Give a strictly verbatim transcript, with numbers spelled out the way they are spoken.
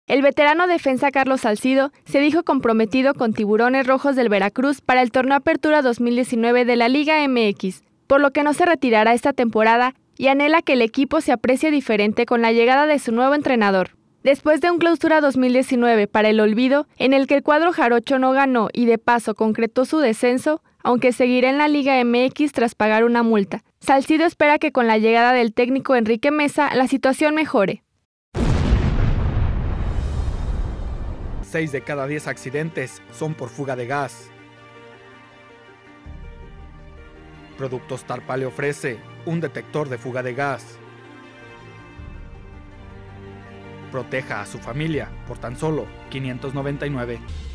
El veterano defensa Carlos Salcido se dijo comprometido con Tiburones Rojos del Veracruz para el torneo Apertura dos mil diecinueve de la Liga M X, por lo que no se retirará esta temporada y anhela que el equipo se aprecie diferente con la llegada de su nuevo entrenador. Después de un Clausura dos mil diecinueve para el olvido, en el que el cuadro jarocho no ganó y de paso concretó su descenso, aunque seguirá en la Liga M X tras pagar una multa, Salcido espera que con la llegada del técnico Enrique Meza la situación mejore. Seis de cada diez accidentes son por fuga de gas. Productos Tarpa le ofrece un detector de fuga de gas. Proteja a su familia por tan solo quinientos noventa y nueve.